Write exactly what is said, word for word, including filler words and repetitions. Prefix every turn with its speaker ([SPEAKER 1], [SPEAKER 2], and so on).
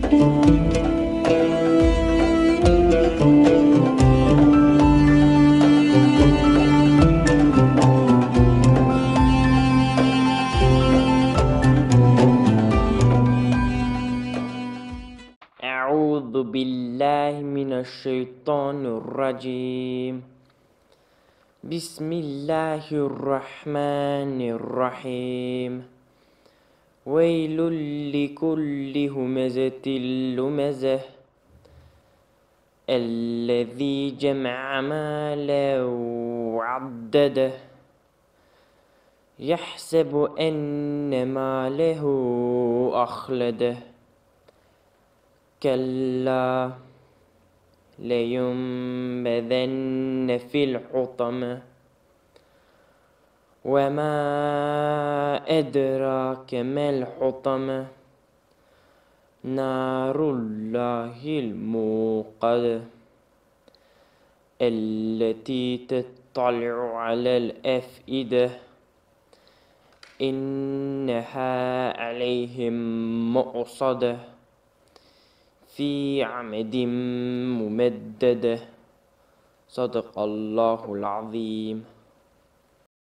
[SPEAKER 1] أعوذ بالله من الشيطان الرجيم. بسم الله الرحمن الرحيم. ويل لكل همزة لمزة الذي جمع مالا وعدده يحسب أن ماله أخلده كلا لينبذن في الحطمة وما أدراك ما الحطمة نار الله الموقدة التي تطلع على الأفئدة إنها عليهم مؤصدة في عمد ممددة. صدق الله العظيم.